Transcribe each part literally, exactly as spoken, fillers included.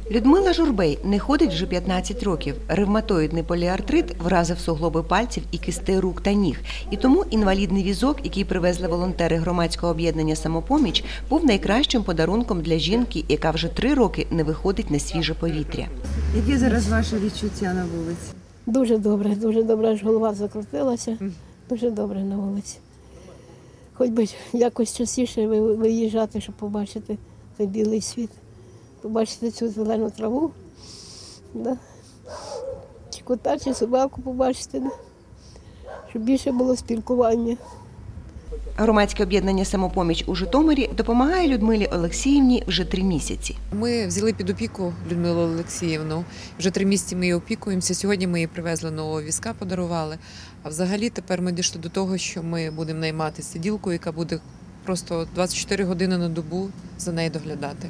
Людмила Журбей не ходить вже п'ятнадцять років. Ревматоїдний поліартрит вразив суглоби пальців і кістей рук та ніг. І тому інвалідний візок, який привезли волонтери громадського об'єднання «Самопоміч», був найкращим подарунком для жінки, яка вже три роки не виходить на свіже повітря. Які зараз ваші відчуття на вулиці? Дуже добре, дуже добре, аж голова закрутилася. Дуже добре на вулиці. Хоч би якось частіше виїжджати, щоб побачити цей білий світ. Побачити цю зелену траву, да? Чи кота, чи собаку побачити, да? Щоб більше було спілкування. Громадське об'єднання «Самопоміч» у Житомирі допомагає Людмилі Олексіївні вже три місяці. Ми взяли під опіку Людмилу Олексіївну. Вже три місяці ми її опікуємося. Сьогодні ми їй привезли нового візка, подарували. А взагалі тепер ми дійшли до того, що ми будемо наймати сиділку, яка буде просто двадцять чотири години на добу за нею доглядати.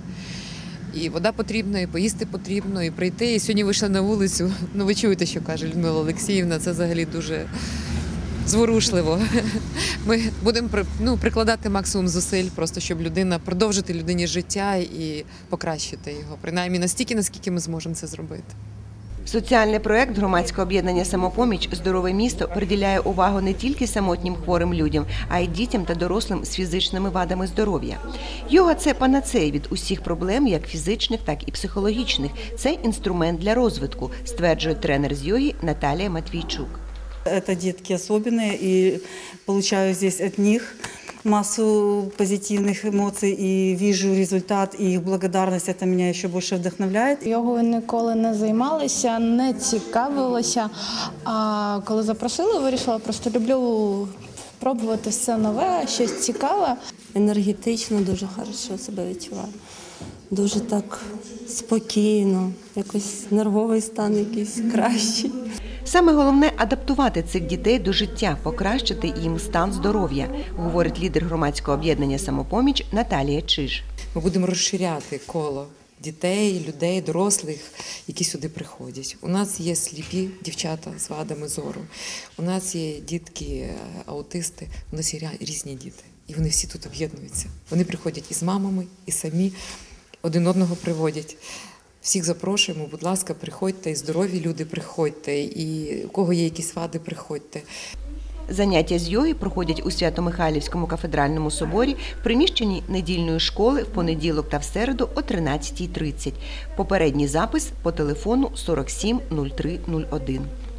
І вода потрібна, і поїсти потрібно, і прийти. І сьогодні вийшли на вулицю. Ну, ви чуєте, що каже Людмила Олексіївна, це взагалі дуже зворушливо. Ми будемо ну, прикладати максимум зусиль, просто щоб людина, продовжити людині життя і покращити його. Принаймні настільки, наскільки ми зможемо це зробити. Соціальний проєкт громадського об'єднання «Самопоміч» «Здорове місто» приділяє увагу не тільки самотнім хворим людям, а й дітям та дорослим з фізичними вадами здоров'я. Йога – це панацея від усіх проблем, як фізичних, так і психологічних. Це інструмент для розвитку, стверджує тренер з йоги Наталія Матвійчук. Это детки особенные, и получаю здесь от них массу позитивных эмоций, и вижу результат, и их благодарность, это меня еще больше вдохновляет. Йогою ніколи не займалася, не цікавилася, а коли запросили, вирішила, просто люблю пробувати все нове, щось цікаве. Енергетично дуже хорошо себе відчуваю, дуже так спокійно, якось нервовий стан якийсь кращий. Саме головне – адаптувати цих дітей до життя, покращити їм стан здоров'я, говорить лідер громадського об'єднання «Самопоміч» Наталія Чиж. Ми будемо розширяти коло дітей, людей, дорослих, які сюди приходять. У нас є сліпі дівчата з вадами зору, у нас є дітки-аутисти, у нас є різні діти. І вони всі тут об'єднуються. Вони приходять і з мамами, і самі один одного приводять. Всіх запрошуємо, будь ласка, приходьте, і здорові люди приходьте, і у кого є якісь вади, приходьте. Заняття з йоги проходять у Свято-Михайлівському кафедральному соборі в приміщенні недільної школи в понеділок та в середу о тринадцятій тридцять. Попередній запис по телефону сорок сім нуль три нуль один.